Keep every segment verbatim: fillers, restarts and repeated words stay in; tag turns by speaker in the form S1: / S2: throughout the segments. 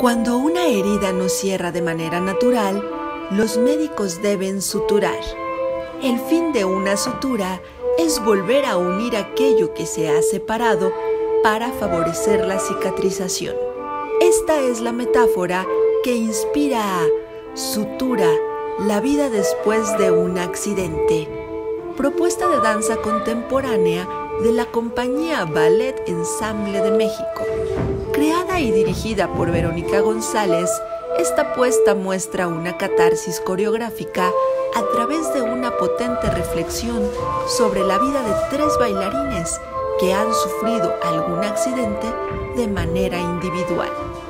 S1: Cuando una herida no cierra de manera natural, los médicos deben suturar. El fin de una sutura es volver a unir aquello que se ha separado para favorecer la cicatrización. Esta es la metáfora que inspira a Sutura, la vida después de un accidente, propuesta de danza contemporánea de la compañía Ballet Ensemble de México. Creada y dirigida por Verónica González, esta puesta muestra una catarsis coreográfica a través de una potente reflexión sobre la vida de tres bailarines que han sufrido algún accidente de manera individual.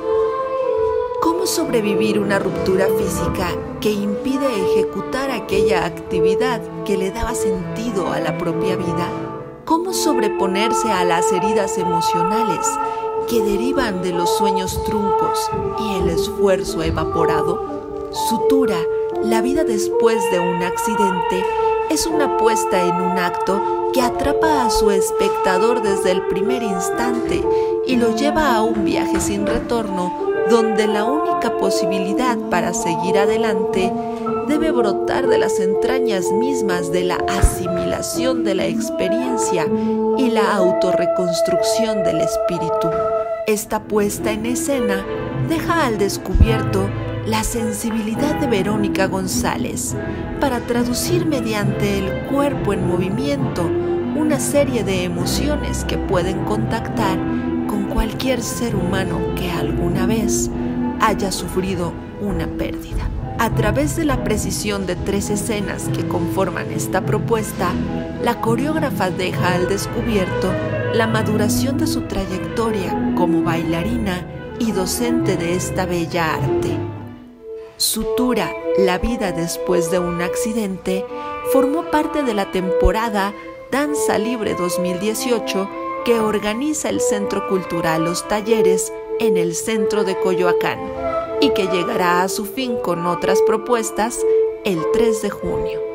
S1: ¿Cómo sobrevivir una ruptura física que impide ejecutar aquella actividad que le daba sentido a la propia vida? ¿Cómo sobreponerse a las heridas emocionales que derivan de los sueños truncos y el esfuerzo evaporado? Sutura, la vida después de un accidente, es una puesta en un acto que atrapa a su espectador desde el primer instante y lo lleva a un viaje sin retorno, donde la única posibilidad para seguir adelante debe brotar de las entrañas mismas de la asimilación de la experiencia y la autorreconstrucción del espíritu. Esta puesta en escena deja al descubierto la sensibilidad de Verónica González para traducir mediante el cuerpo en movimiento una serie de emociones que pueden contactar con cualquier ser humano que alguna vez haya sufrido una pérdida. A través de la precisión de tres escenas que conforman esta propuesta, la coreógrafa deja al descubierto la maduración de su trayectoria como bailarina y docente de esta bella arte. Sutura, la vida después de un accidente, formó parte de la temporada Danza Libre dos mil dieciocho que organiza el Centro Cultural Los Talleres en el centro de Coyoacán y que llegará a su fin con otras propuestas el tres de junio.